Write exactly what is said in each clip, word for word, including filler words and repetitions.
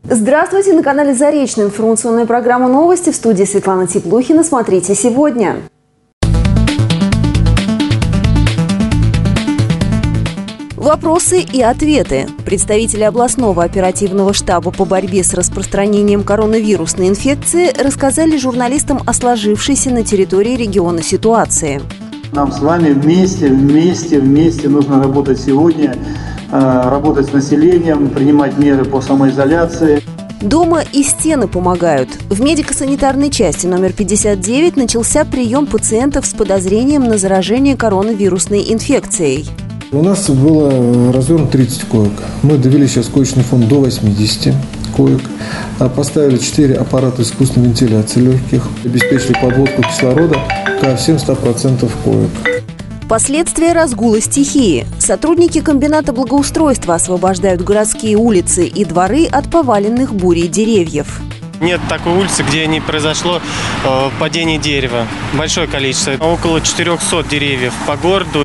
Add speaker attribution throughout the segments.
Speaker 1: Здравствуйте! На канале Заречная информационная программа «Новости». В студии Светлана Теплухина. Смотрите сегодня. Вопросы и ответы. Представители областного оперативного штаба по борьбе с распространением коронавирусной инфекции рассказали журналистам о сложившейся на территории региона ситуации.
Speaker 2: Нам с вами вместе, вместе, вместе нужно работать сегодня, работать с населением, принимать меры по самоизоляции.
Speaker 1: Дома и стены помогают. В медико-санитарной части номер пятьдесят девять начался прием пациентов с подозрением на заражение коронавирусной инфекцией.
Speaker 3: У нас было развернуто тридцать коек. Мы довели сейчас коечный фонд до восьмидесяти коек. Поставили четыре аппарата искусственной вентиляции легких. Обеспечили подводку кислорода ко всем ста процентам коек.
Speaker 1: Последствия разгула стихии. Сотрудники комбината благоустройства освобождают городские улицы и дворы от поваленных бурей деревьев.
Speaker 4: Нет такой улицы, где не произошло э, падение дерева. Большое количество. Около четырехсот деревьев по городу.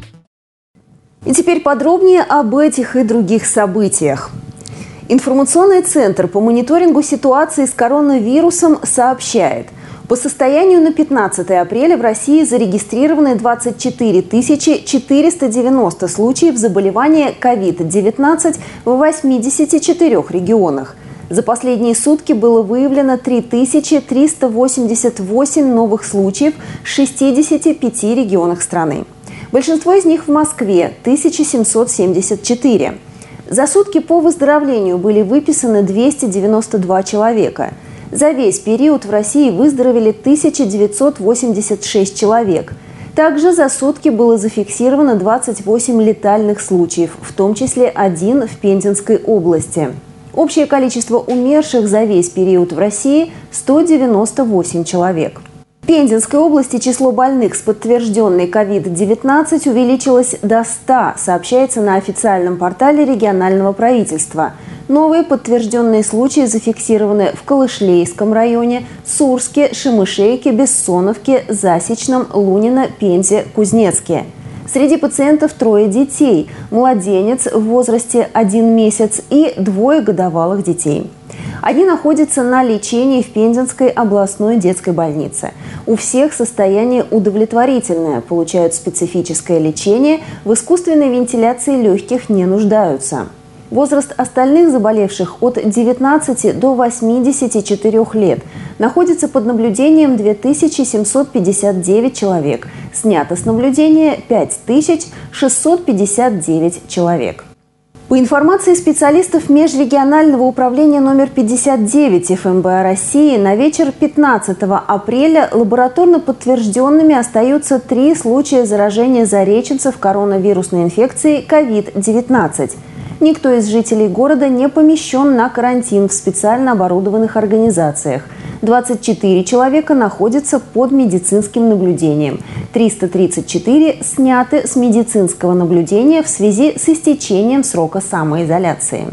Speaker 1: И теперь подробнее об этих и других событиях. Информационный центр по мониторингу ситуации с коронавирусом сообщает, по состоянию на пятнадцатое апреля в России зарегистрированы двадцать четыре тысячи четыреста девяносто случаев заболевания ковид девятнадцать в восьмидесяти четырёх регионах. За последние сутки было выявлено три тысячи триста восемьдесят восемь новых случаев в шестидесяти пяти регионах страны. Большинство из них в Москве – тысяча семьсот семьдесят четыре. За сутки по выздоровлению были выписаны двести девяносто два человека. За весь период в России выздоровели тысяча девятьсот восемьдесят шесть человек. Также за сутки было зафиксировано двадцать восемь летальных случаев, в том числе один в Пензенской области. Общее количество умерших за весь период в России – сто девяносто восемь человек. В Пензенской области число больных с подтвержденной ковид девятнадцать увеличилось до ста, сообщается на официальном портале регионального правительства. Новые подтвержденные случаи зафиксированы в Калышлейском районе, Сурске, Шемышейке, Бессоновке, Засечном, Лунино, Пензе, Кузнецке. Среди пациентов трое детей – младенец в возрасте один месяц и двое годовалых детей. Они находятся на лечении в Пензенской областной детской больнице. У всех состояние удовлетворительное, получают специфическое лечение, в искусственной вентиляции легких не нуждаются. Возраст остальных заболевших от девятнадцати до восьмидесяти четырёх лет находится под наблюдением две тысячи семьсот пятьдесят девять человек. Снято с наблюдения пять тысяч шестьсот пятьдесят девять человек. По информации специалистов межрегионального управления номер пятьдесят девять эф эм бэ а России, на вечер пятнадцатого апреля лабораторно подтвержденными остаются три случая заражения зареченцев коронавирусной инфекцией ковид девятнадцать. Никто из жителей города не помещен на карантин в специально оборудованных организациях. двадцать четыре человека находятся под медицинским наблюдением. триста тридцать четыре сняты с медицинского наблюдения в связи с истечением срока самоизоляции.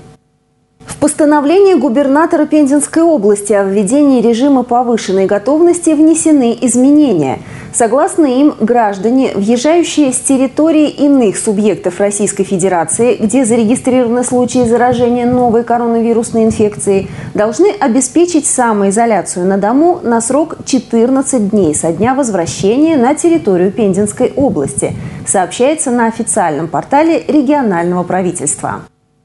Speaker 1: В постановлении губернатора Пензенской области о введении режима повышенной готовности внесены изменения. Согласно им, граждане, въезжающие с территории иных субъектов Российской Федерации, где зарегистрированы случаи заражения новой коронавирусной инфекцией, должны обеспечить самоизоляцию на дому на срок четырнадцать дней со дня возвращения на территорию Пензенской области, сообщается на официальном портале регионального правительства.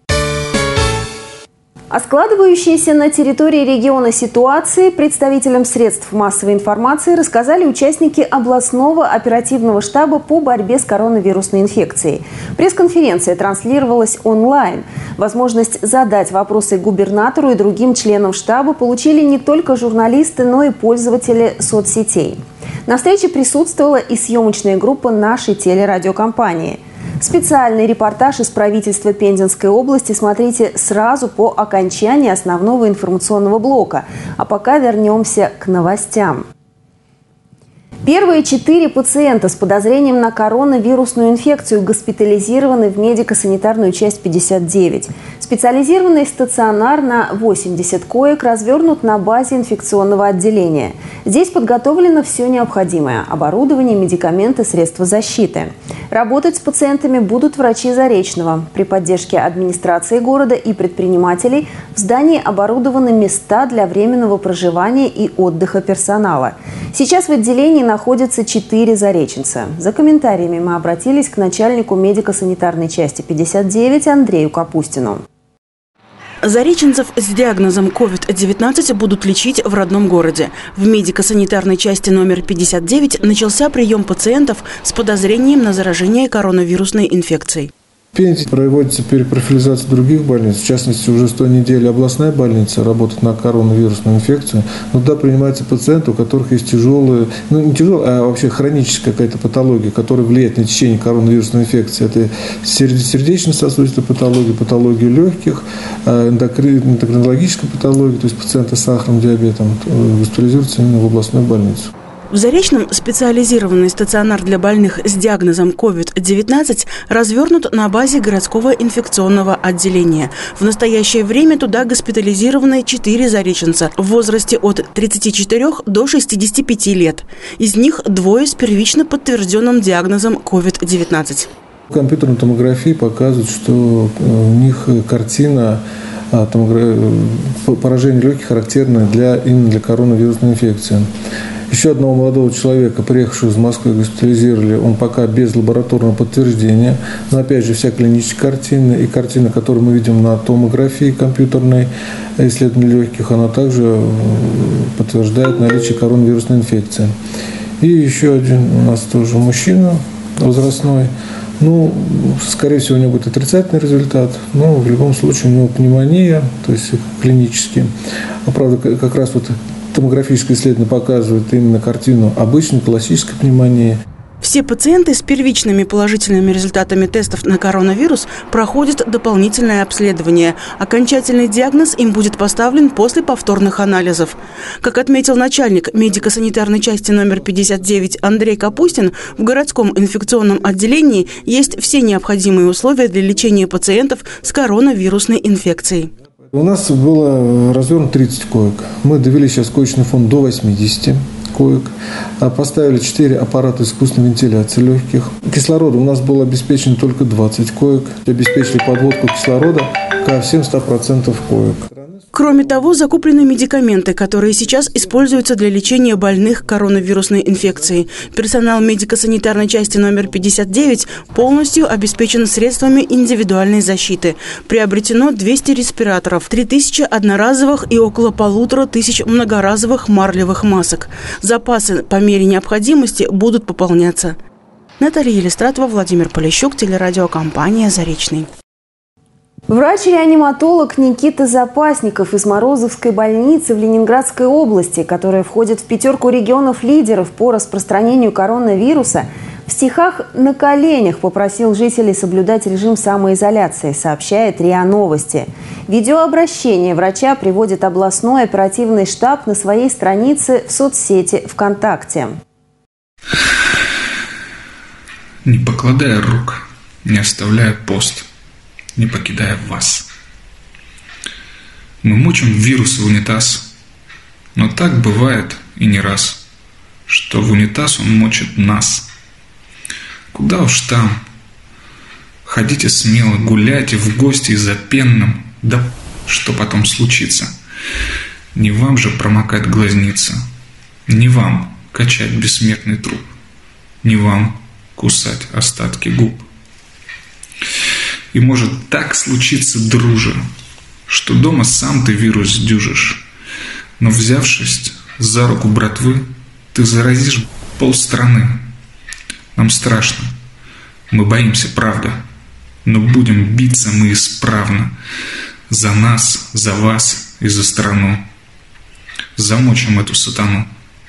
Speaker 1: О складывающейся на территории региона ситуации представителям средств массовой информации рассказали участники областного оперативного штаба по борьбе с коронавирусной инфекцией. Пресс-конференция транслировалась онлайн. Возможность задать вопросы губернатору и другим членам штаба получили не только журналисты, но и пользователи соцсетей. На встрече присутствовала и съемочная группа нашей телерадиокомпании. Специальный репортаж из правительства Пензенской области смотрите сразу по окончании основного информационного блока. А пока вернемся к новостям. Первые четыре пациента с подозрением на коронавирусную инфекцию госпитализированы в медико-санитарную часть пятьдесят девять. Специализированный стационар на восемьдесят коек развернут на базе инфекционного отделения. Здесь подготовлено все необходимое – оборудование, медикаменты, средства защиты. Работать с пациентами будут врачи Заречного. При поддержке администрации города и предпринимателей в здании оборудованы места для временного проживания и отдыха персонала. Сейчас в отделении находятся четыре зареченца. За комментариями мы обратились к начальнику медико-санитарной части пятьдесят девять Андрею Капустину.
Speaker 5: Зареченцев с диагнозом ковид девятнадцать будут лечить в родном городе. В медико-санитарной части номер пятьдесят девять начался прием пациентов с подозрением на заражение коронавирусной инфекцией.
Speaker 3: В Пензе проводится перепрофилизация других больниц. В частности, уже с той недели областная больница работает на коронавирусную инфекцию. Но туда принимаются пациенты, у которых есть тяжелые, ну не тяжелая, а вообще хроническая какая-то патология, которая влияет на течение коронавирусной инфекции. Это сердечно-сосудистая патология, патология легких, эндокринологическая патология, то есть пациенты с сахарным диабетом госпитализируются именно в областную больницу.
Speaker 5: В Заречном специализированный стационар для больных с диагнозом ковид девятнадцать развернут на базе городского инфекционного отделения. В настоящее время туда госпитализированы четыре зареченца в возрасте от тридцати четырёх до шестидесяти пяти лет. Из них двое с первично подтвержденным диагнозом ковид девятнадцать.
Speaker 3: Компьютерная томография показывает, что у них картина поражения легких характерна для, именно для коронавирусной инфекции. Еще одного молодого человека, приехавшего из Москвы, госпитализировали. Он пока без лабораторного подтверждения. Но опять же, вся клиническая картина и картина, которую мы видим на томографии компьютерной исследования легких, она также подтверждает наличие коронавирусной инфекции. И еще один у нас тоже мужчина возрастной. Ну, скорее всего, у него будет отрицательный результат, но в любом случае у него пневмония, то есть клинически. А правда, как раз вот томографическое исследование показывает именно картину обычной классической пневмонии.
Speaker 5: Все пациенты с первичными положительными результатами тестов на коронавирус проходят дополнительное обследование. Окончательный диагноз им будет поставлен после повторных анализов. Как отметил начальник медико-санитарной части номер пятьдесят девять Андрей Капустин, в городском инфекционном отделении есть все необходимые условия для лечения пациентов с коронавирусной инфекцией.
Speaker 3: У нас было развернуто тридцать коек. Мы довели сейчас коечный фонд до восьмидесяти коек. Поставили четыре аппарата искусственной вентиляции легких. Кислорода у нас было обеспечено только двадцать коек. Обеспечили подводку кислорода ко всем ста процентам коек.
Speaker 5: Кроме того, закуплены медикаменты, которые сейчас используются для лечения больных коронавирусной инфекцией. Персонал медико-санитарной части номер пятьдесят девять полностью обеспечен средствами индивидуальной защиты. Приобретено двести респираторов, три тысячи одноразовых и около полутора тысяч многоразовых марлевых масок. Запасы по мере необходимости будут пополняться. Наталья Елистратова, Владимир Полищук, телерадиокомпания «Заречный».
Speaker 1: Врач-реаниматолог Никита Запасников из Морозовской больницы в Ленинградской области, которая входит в пятерку регионов-лидеров по распространению коронавируса, в стихах «На коленях» попросил жителей соблюдать режим самоизоляции, сообщает РИА Новости. Видеообращение врача приводит областной оперативный штаб на своей странице в соцсети ВКонтакте.
Speaker 6: Не покладая рук, не оставляя пост, не покидая вас. Мы мочим вирус в унитаз, но так бывает и не раз, что в унитаз он мочит нас. Куда уж там. Ходите смело, гуляйте в гости за пенным, да что потом случится. Не вам же промокать глазницы, не вам качать бессмертный труп, не вам кусать остатки губ. И может так случиться, друже, что дома сам ты вирус сдюжишь, но взявшись за руку братвы, ты заразишь полстраны. Нам страшно, мы боимся, правда, но будем биться мы исправно за нас, за вас и за страну. Замочим эту сатану.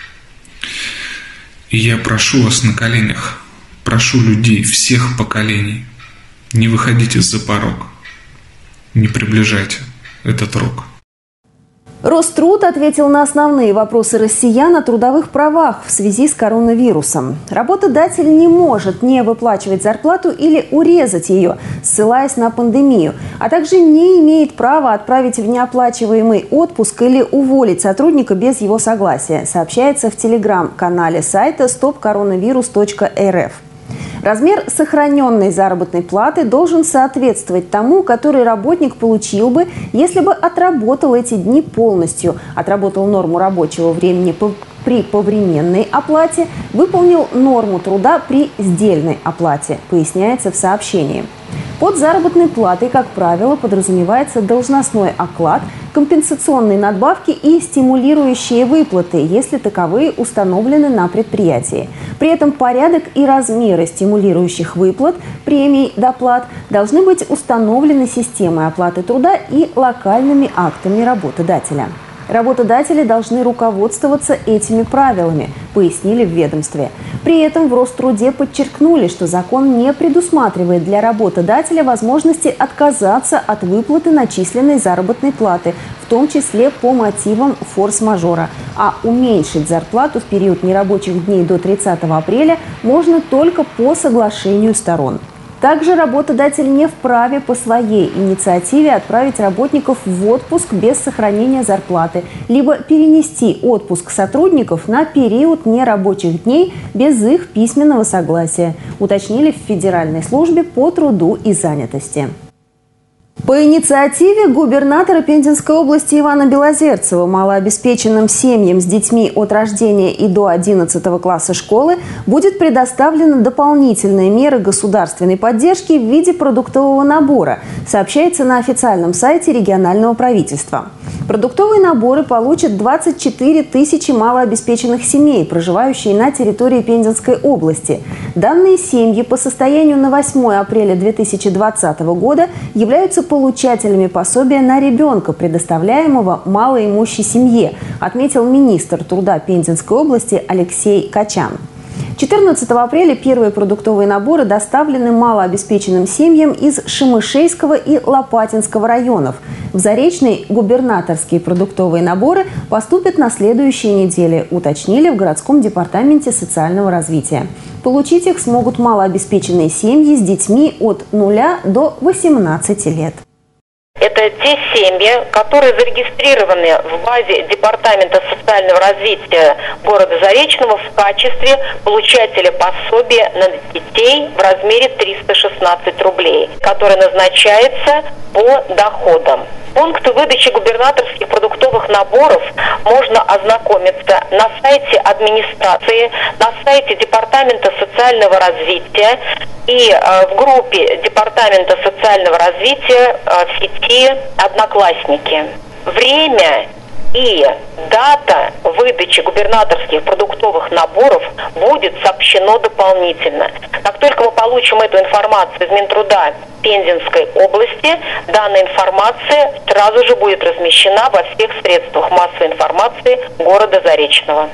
Speaker 6: И я прошу вас на коленях, прошу людей всех поколений, не выходите за порог, не приближайте этот рок.
Speaker 1: Роструд ответил на основные вопросы россиян о трудовых правах в связи с коронавирусом. Работодатель не может не выплачивать зарплату или урезать ее, ссылаясь на пандемию, а также не имеет права отправить в неоплачиваемый отпуск или уволить сотрудника без его согласия, сообщается в телеграм-канале сайта стоп коронавирус точка эр эф. Размер сохраненной заработной платы должен соответствовать тому, который работник получил бы, если бы отработал эти дни полностью, отработал норму рабочего времени при повременной оплате, выполнил норму труда при сдельной оплате, поясняется в сообщении. Под заработной платой, как правило, подразумевается должностной оклад, компенсационные надбавки и стимулирующие выплаты, если таковые установлены на предприятии. При этом порядок и размеры стимулирующих выплат, премий, доплат должны быть установлены системой оплаты труда и локальными актами работодателя. Работодатели должны руководствоваться этими правилами, пояснили в ведомстве. При этом в Роструде подчеркнули, что закон не предусматривает для работодателя возможности отказаться от выплаты начисленной заработной платы, в том числе по мотивам форс-мажора. А уменьшить зарплату в период нерабочих дней до тридцатого апреля можно только по соглашению сторон. Также работодатель не вправе по своей инициативе отправить работников в отпуск без сохранения зарплаты, либо перенести отпуск сотрудников на период нерабочих дней без их письменного согласия, уточнили в Федеральной службе по труду и занятости. По инициативе губернатора Пензенской области Ивана Белозерцева малообеспеченным семьям с детьми от рождения и до одиннадцатого класса школы будет предоставлена дополнительная мера государственной поддержки в виде продуктового набора, сообщается на официальном сайте регионального правительства. Продуктовые наборы получат двадцать четыре тысячи малообеспеченных семей, проживающие на территории Пензенской области. Данные семьи по состоянию на восьмое апреля две тысячи двадцатого года являются получателями пособия на ребенка, предоставляемого малоимущей семье, отметил министр труда Пензенской области Алексей Качан. четырнадцатого апреля первые продуктовые наборы доставлены малообеспеченным семьям из Шемышейского и Лопатинского районов. В Заречный губернаторские продуктовые наборы поступят на следующей неделе, уточнили в городском департаменте социального развития. Получить их смогут малообеспеченные семьи с детьми от нуля до восемнадцати лет.
Speaker 7: Это те семьи, которые зарегистрированы в базе Департамента социального развития города Заречного в качестве получателя пособия на детей в размере триста шестнадцать рублей, которое назначается по доходам. Пункты выдачи губернаторских продуктовых наборов можно ознакомиться на сайте администрации, на сайте Департамента социального развития и э, в группе Департамента социального развития э, в сети «Одноклассники». Время и дата выдачи губернаторских продуктовых наборов будет сообщено дополнительно. Как только мы получим эту информацию из Минтруда Пензенской области, данная информация сразу же будет размещена во всех средствах массовой информации города Заречного.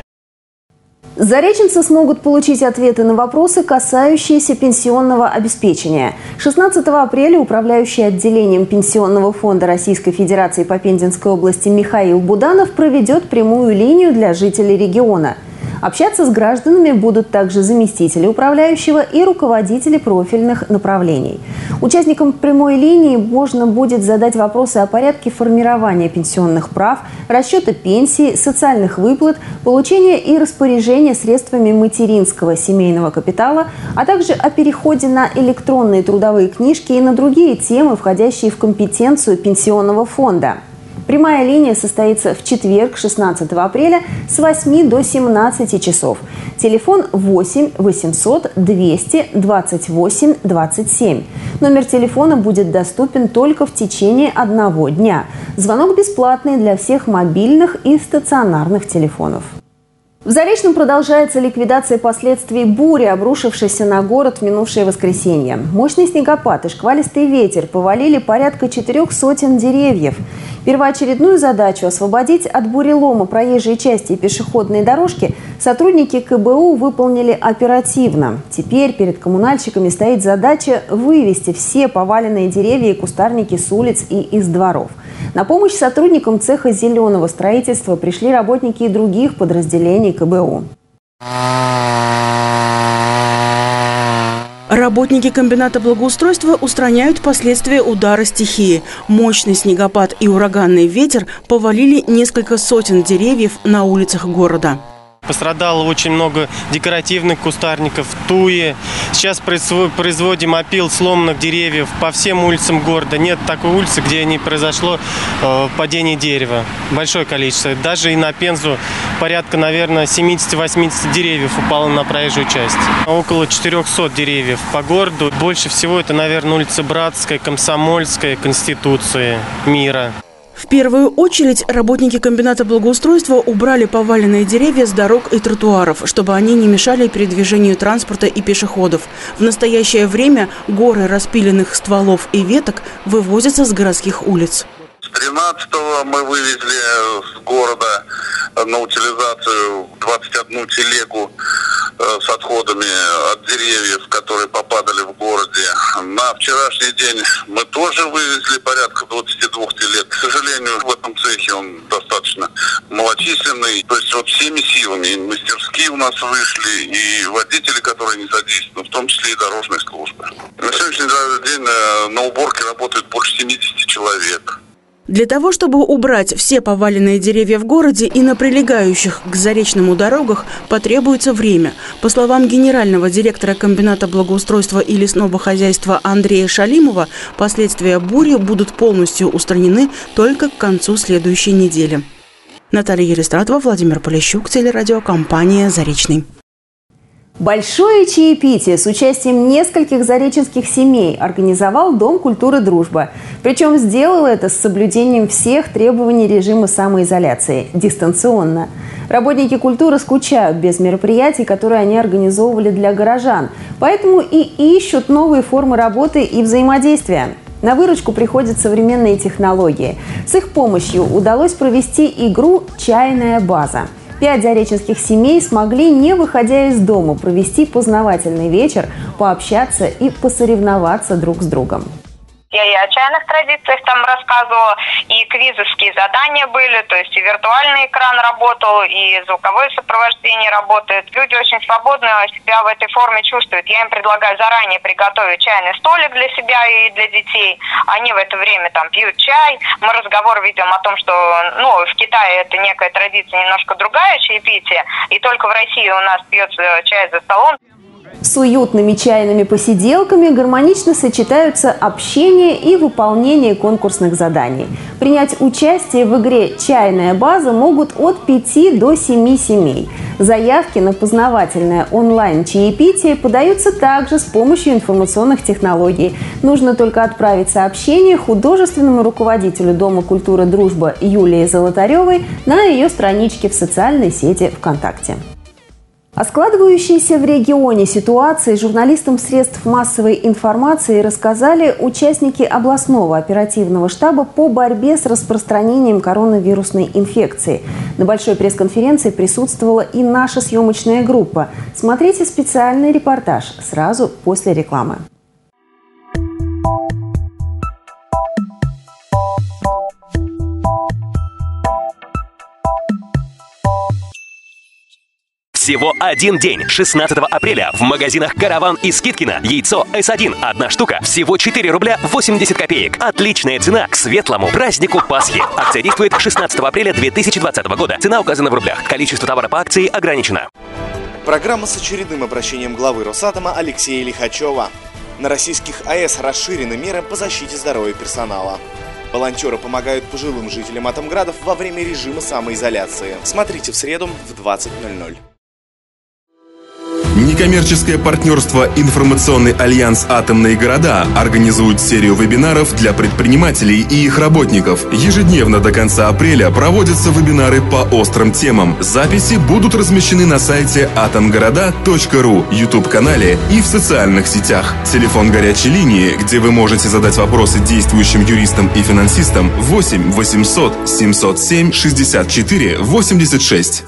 Speaker 1: Зареченцы смогут получить ответы на вопросы, касающиеся пенсионного обеспечения. шестнадцатого апреля управляющий отделением Пенсионного фонда Российской Федерации по Пензенской области Михаил Буданов проведет прямую линию для жителей региона. Общаться с гражданами будут также заместители управляющего и руководители профильных направлений. Участникам прямой линии можно будет задать вопросы о порядке формирования пенсионных прав, расчета пенсии, социальных выплат, получения и распоряжения средствами материнского семейного капитала, а также о переходе на электронные трудовые книжки и на другие темы, входящие в компетенцию Пенсионного фонда. Прямая линия состоится в четверг, шестнадцатого апреля, с восьми до семнадцати часов. Телефон восемь восемьсот двести двадцать восемь двадцать семь. Номер телефона будет доступен только в течение одного дня. Звонок бесплатный для всех мобильных и стационарных телефонов. В Заречном продолжается ликвидация последствий бури, обрушившейся на город в минувшее воскресенье. Мощный снегопад и шквалистый ветер повалили порядка четырех сотен деревьев. Первоочередную задачу освободить от бурелома проезжие части и пешеходные дорожки сотрудники ка бэ у выполнили оперативно. Теперь перед коммунальщиками стоит задача вывести все поваленные деревья и кустарники с улиц и из дворов. На помощь сотрудникам цеха зеленого строительства пришли работники и других подразделений ка бэ у.
Speaker 5: Работники комбината благоустройства устраняют последствия удара стихии. Мощный снегопад и ураганный ветер повалили несколько сотен деревьев на улицах города.
Speaker 4: Пострадало очень много декоративных кустарников, туи. Сейчас производим опил сломанных деревьев по всем улицам города. Нет такой улицы, где не произошло э, падение дерева. Большое количество. Даже и на Пензу порядка, наверное, семьдесят-восемьдесят деревьев упало на проезжую часть. Около четырехсот деревьев по городу. Больше всего это, наверное, улица Братская, Комсомольская, Конституции, Мира.
Speaker 5: В первую очередь работники комбината благоустройства убрали поваленные деревья с дорог и тротуаров, чтобы они не мешали передвижению транспорта и пешеходов. В настоящее время горы распиленных стволов и веток вывозятся с городских улиц.
Speaker 8: тринадцатого мы вывезли с города на утилизацию двадцать одну телегу с отходами от деревьев, которые попадали в городе. На вчерашний день мы тоже вывезли порядка двадцати двух телег. К сожалению, в этом цехе он достаточно малочисленный. То есть вот всеми силами и мастерские у нас вышли, и водители, которые не задействованы, в том числе и дорожные службы. На сегодняшний день на уборке работает больше семидесяти человек.
Speaker 5: Для того, чтобы убрать все поваленные деревья в городе и на прилегающих к Заречному дорогах, потребуется время. По словам генерального директора комбината благоустройства и лесного хозяйства Андрея Шалимова, последствия бури будут полностью устранены только к концу следующей недели. Наталья Елистратова, Владимир Полищук, телерадиокомпания «Заречный».
Speaker 1: Большое чаепитие с участием нескольких зареченских семей организовал Дом культуры «Дружба». Причем сделал это с соблюдением всех требований режима самоизоляции – дистанционно. Работники культуры скучают без мероприятий, которые они организовывали для горожан. Поэтому и ищут новые формы работы и взаимодействия. На выручку приходят современные технологии. С их помощью удалось провести игру «Чайная база». Пять зареченских семей смогли, не выходя из дома, провести познавательный вечер, пообщаться и посоревноваться друг с другом.
Speaker 9: Я и о чайных традициях там рассказывала, и квизовские задания были, то есть и виртуальный экран работал, и звуковое сопровождение работает. Люди очень свободно себя в этой форме чувствуют. Я им предлагаю заранее приготовить чайный столик для себя и для детей. Они в это время там пьют чай. Мы разговор ведем о том, что ну, в Китае это некая традиция немножко другая, чаепитие, и только в России у нас пьется чай за столом.
Speaker 1: С уютными чайными посиделками гармонично сочетаются общение и выполнение конкурсных заданий. Принять участие в игре «Чайная база» могут от пяти до семи семей. Заявки на познавательное онлайн-чаепитие подаются также с помощью информационных технологий. Нужно только отправить сообщение художественному руководителю Дома культуры «Дружба» Юлии Золотаревой на ее страничке в социальной сети ВКонтакте. О складывающейся в регионе ситуации журналистам средств массовой информации рассказали участники областного оперативного штаба по борьбе с распространением коронавирусной инфекции. На большой пресс-конференции присутствовала и наша съемочная группа. Смотрите специальный репортаж сразу после рекламы.
Speaker 10: Всего один день, шестнадцатого апреля, в магазинах «Караван» и «Скидкино». Яйцо эс один, одна штука, всего четыре рубля восемьдесят копеек. Отличная цена к светлому празднику Пасхи. Акция действует шестнадцатого апреля две тысячи двадцатого года. Цена указана в рублях. Количество товара по акции ограничено.
Speaker 11: Программа с очередным обращением главы Росатома Алексея Лихачева. На российских АЭС расширены меры по защите здоровья персонала. Волонтеры помогают пожилым жителям Атомградов во время режима самоизоляции. Смотрите в среду в двадцать ноль ноль.
Speaker 12: Некоммерческое партнерство «Информационный альянс Атомные города» организует серию вебинаров для предпринимателей и их работников. Ежедневно до конца апреля проводятся вебинары по острым темам. Записи будут размещены на сайте атомгорода точка ру, YouTube-канале и в социальных сетях. Телефон горячей линии, где вы можете задать вопросы действующим юристам и финансистам, восемь восемьсот семьсот семь шестьдесят четыре восемьдесят шесть.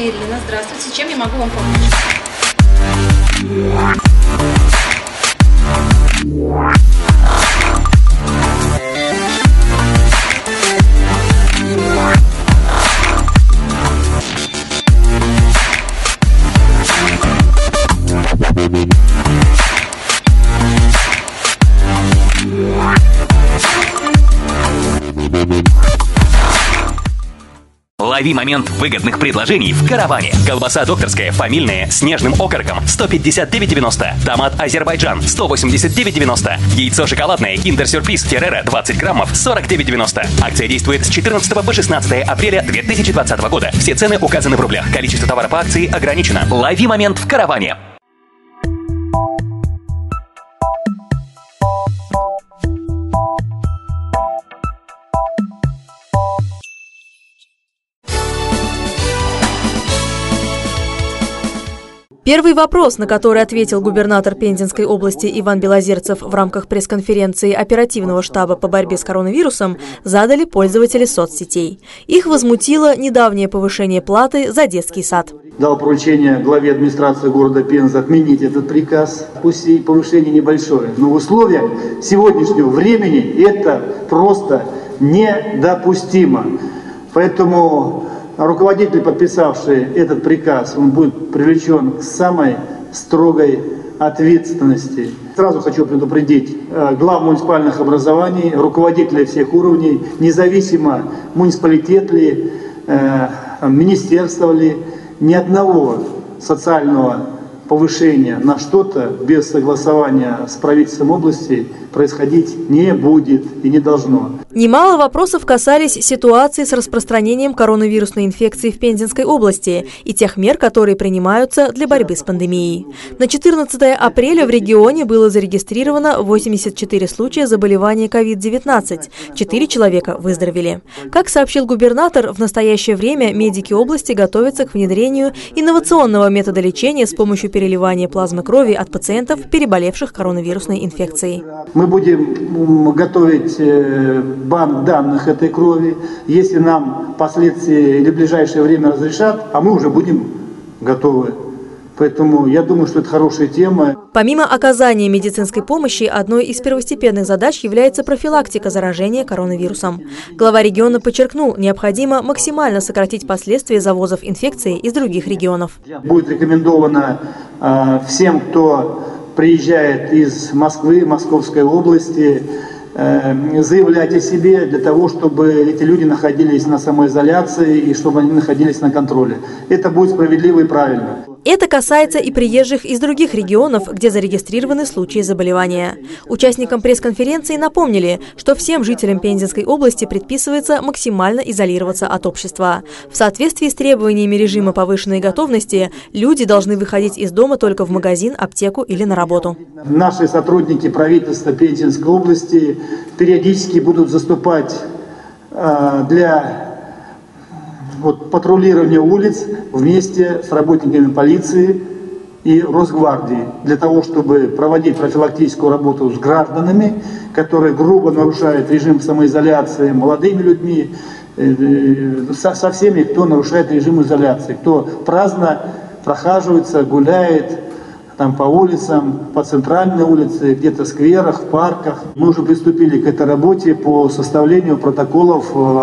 Speaker 13: Ирина. Здравствуйте. Чем я могу вам помочь?
Speaker 10: Лови момент выгодных предложений в караване. Колбаса докторская, фамильная, с нежным окороком сто пятьдесят девять девяносто. Томат Азербайджан сто восемьдесят девять девяносто. Яйцо шоколадное Киндер-сюрприз Феррера двадцать граммов сорок девять девяносто. Акция действует с четырнадцатого по шестнадцатое апреля две тысячи двадцатого года. Все цены указаны в рублях. Количество товара по акции ограничено. Лови момент в караване.
Speaker 14: Первый вопрос, на который ответил губернатор Пензенской области Иван Белозерцев в рамках пресс-конференции оперативного штаба по борьбе с коронавирусом, задали пользователи соцсетей. Их возмутило недавнее повышение платы за детский сад.
Speaker 2: Дал поручение главе администрации города Пенза отменить этот приказ. Пусть и повышение небольшое, но в условиях сегодняшнего времени это просто недопустимо. Поэтому руководитель, подписавший этот приказ, он будет привлечен к самой строгой ответственности. Сразу хочу предупредить глав муниципальных образований, руководителей всех уровней, независимо муниципалитет ли, министерство ли, ни одного социального повышения на что-то без согласования с правительством области происходить не будет и не должно.
Speaker 14: Немало вопросов касались ситуации с распространением коронавирусной инфекции в Пензенской области и тех мер, которые принимаются для борьбы с пандемией. На четырнадцатое апреля в регионе было зарегистрировано восемьдесят четыре случая заболевания ковид девятнадцать. четыре человека выздоровели. Как сообщил губернатор, в настоящее время медики области готовятся к внедрению инновационного метода лечения с помощью переливания плазмы крови от пациентов, переболевших коронавирусной инфекцией.
Speaker 2: Мы будем готовить банк данных этой крови. Если нам впоследствии или в ближайшее время разрешат, а мы уже будем готовы. Поэтому я думаю, что это хорошая тема.
Speaker 14: Помимо оказания медицинской помощи, одной из первостепенных задач является профилактика заражения коронавирусом. Глава региона подчеркнул, необходимо максимально сократить последствия завозов инфекции из других регионов.
Speaker 2: Будет рекомендовано э, всем, кто приезжает из Москвы, Московской области, э, заявлять о себе для того, чтобы эти люди находились на самоизоляции и чтобы они находились на контроле. Это будет справедливо и правильно.
Speaker 14: Это касается и приезжих из других регионов, где зарегистрированы случаи заболевания. Участникам пресс-конференции напомнили, что всем жителям Пензенской области предписывается максимально изолироваться от общества. В соответствии с требованиями режима повышенной готовности, люди должны выходить из дома только в магазин, аптеку или на работу.
Speaker 2: Наши сотрудники правительства Пензенской области периодически будут заступать э, для Вот, патрулирование улиц вместе с работниками полиции и Росгвардии для того, чтобы проводить профилактическую работу с гражданами, которые грубо нарушают режим самоизоляции, молодыми людьми, со, со всеми, кто нарушает режим изоляции, кто праздно прохаживается, гуляет там по улицам, по центральной улице, где-то в скверах, в парках. Мы уже приступили к этой работе по составлению протоколов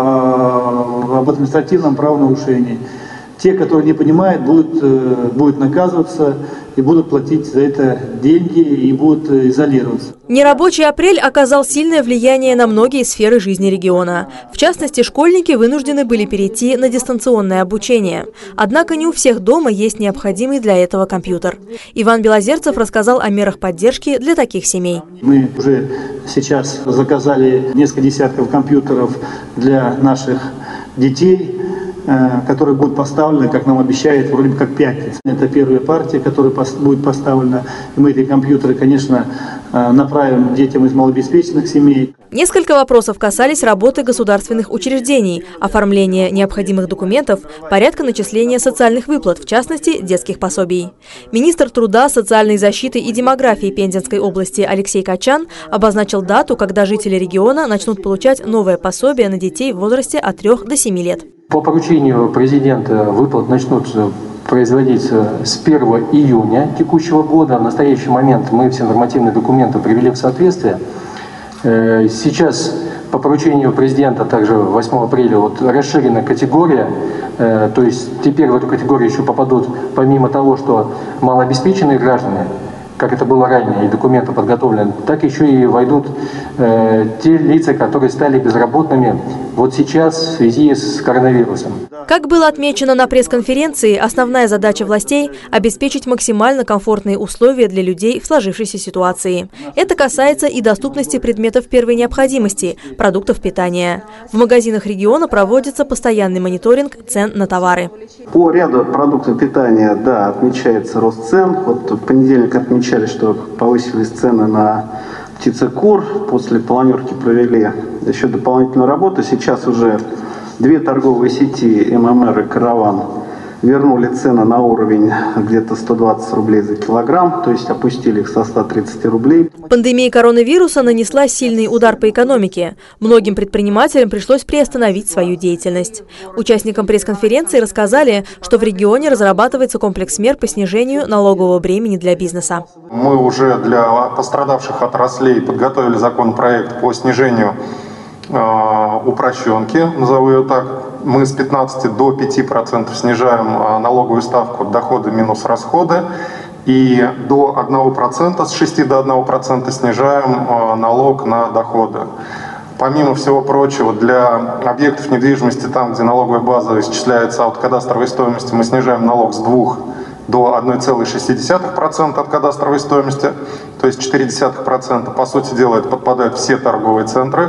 Speaker 2: об административном правонарушении. Те, которые не понимают, будут, будут наказываться и будут платить за это деньги и будут изолироваться.
Speaker 14: Нерабочий апрель оказал сильное влияние на многие сферы жизни региона. В частности, школьники вынуждены были перейти на дистанционное обучение. Однако не у всех дома есть необходимый для этого компьютер. Иван Белозерцев рассказал о мерах поддержки для таких семей.
Speaker 2: Мы уже сейчас заказали несколько десятков компьютеров для наших детей, которые будут поставлены, как нам обещают, вроде бы как пятница. Это первая партия, которая будет поставлена. И мы эти компьютеры, конечно, направим детям из малообеспеченных семей.
Speaker 14: Несколько вопросов касались работы государственных учреждений, оформления необходимых документов, порядка начисления социальных выплат, в частности, детских пособий. Министр труда, социальной защиты и демографии Пензенской области Алексей Качан обозначил дату, когда жители региона начнут получать новое пособие на детей в возрасте от трёх до семи лет.
Speaker 15: По поручению президента выплаты начнутся производиться с первого июня текущего года. В настоящий момент мы все нормативные документы привели в соответствие. Сейчас по поручению президента также восьмого апреля вот расширена категория, то есть теперь в эту категорию еще попадут, помимо того, что малообеспеченные граждане, как это было ранее, и документы подготовлены, так еще и войдут э, те лица, которые стали безработными вот сейчас в связи с коронавирусом.
Speaker 14: Как было отмечено на пресс-конференции, основная задача властей – обеспечить максимально комфортные условия для людей в сложившейся ситуации. Это касается и доступности предметов первой необходимости – продуктов питания. В магазинах региона проводится постоянный мониторинг цен на товары.
Speaker 16: По ряду продуктов питания, да, отмечается рост цен. Вот в понедельник отмечали, что повысились цены на птицекур. После планерки провели еще дополнительную работу. Сейчас уже две торговые сети эм эм эр и «Караван» вернули цены на уровень где-то сто двадцать рублей за килограмм, то есть опустили их со ста тридцати рублей.
Speaker 14: Пандемия коронавируса нанесла сильный удар по экономике. Многим предпринимателям пришлось приостановить свою деятельность. Участникам пресс-конференции рассказали, что в регионе разрабатывается комплекс мер по снижению налогового бремени для бизнеса.
Speaker 17: Мы уже для пострадавших отраслей подготовили законопроект по снижению упрощенки, назову ее так. Мы с пятнадцати до пяти процентов снижаем налоговую ставку доходы минус расходы. И до одного процента, с шести до одного процента снижаем налог на доходы. Помимо всего прочего, для объектов недвижимости, там, где налоговая база исчисляется от кадастровой стоимости, мы снижаем налог с двух до одной целой шести десятых процента от кадастровой стоимости, то есть четыре десятых процента. По сути дела, это подпадают все торговые центры,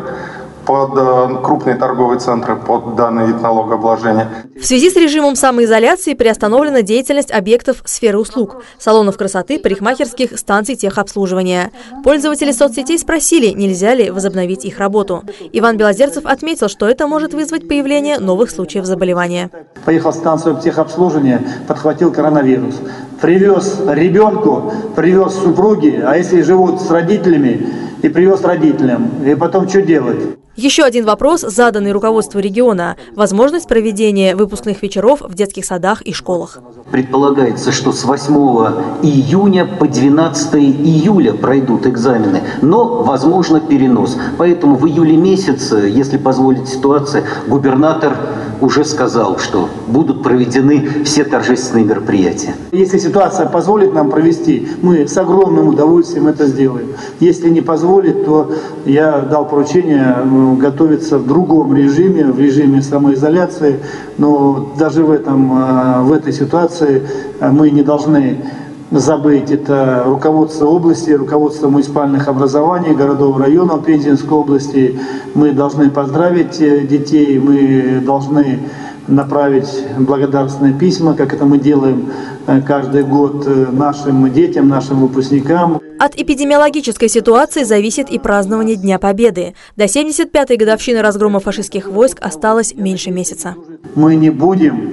Speaker 17: под крупные торговые центры под данный вид налогообложения.
Speaker 14: В связи с режимом самоизоляции приостановлена деятельность объектов сферы услуг, салонов красоты, парикмахерских, станций техобслуживания. Пользователи соцсетей спросили, нельзя ли возобновить их работу. Иван Белозерцев отметил, что это может вызвать появление новых случаев заболевания.
Speaker 2: Поехал в станцию техобслуживания, подхватил коронавирус. Привез ребенку, привез супруге, а если живут с родителями, и привез родителям. И потом что делать?
Speaker 14: Еще один вопрос, заданный руководству региона – возможность проведения выпускных вечеров в детских садах и школах.
Speaker 18: Предполагается, что с восьмого июня по двенадцатое июля пройдут экзамены, но возможно перенос. Поэтому в июле месяце, если позволит ситуация, губернатор уже сказал, что будут проведены все торжественные мероприятия.
Speaker 2: Если ситуация позволит нам провести, мы с огромным удовольствием это сделаем. Если не позволит, то я дал поручение готовиться в другом режиме, в режиме самоизоляции. Но даже в, этом, в этой ситуации мы не должны забыть. Это руководство области, руководство муниципальных образований, городов, районов Пензенской области. Мы должны поздравить детей, мы должны направить благодарственные письма, как это мы делаем каждый год нашим детям, нашим выпускникам.
Speaker 14: От эпидемиологической ситуации зависит и празднование Дня Победы. До семьдесят пятой годовщины разгрома фашистских войск осталось меньше месяца.
Speaker 2: Мы не будем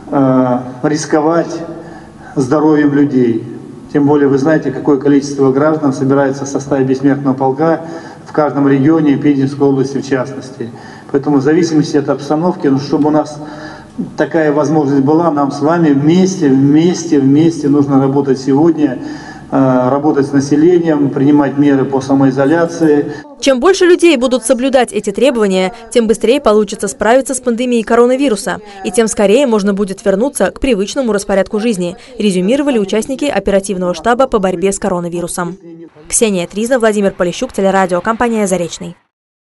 Speaker 2: э, рисковать здоровьем людей. Тем более вы знаете, какое количество граждан собирается в составе бессмертного полка в каждом регионе, и Пензенской области в частности. Поэтому в зависимости от обстановки, ну, чтобы у нас такая возможность была, нам с вами вместе, вместе, вместе нужно работать сегодня, э, работать с населением, принимать меры по самоизоляции.
Speaker 14: Чем больше людей будут соблюдать эти требования, тем быстрее получится справиться с пандемией коронавируса, и тем скорее можно будет вернуться к привычному распорядку жизни, резюмировали участники оперативного штаба по борьбе с коронавирусом. Ксения Тризна, Владимир Полищук, телерадио, компания «Заречный».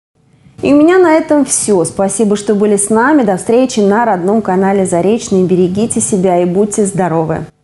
Speaker 1: И у меня на этом все. Спасибо, что были с нами. До встречи на родном канале «Заречный». Берегите себя и будьте здоровы.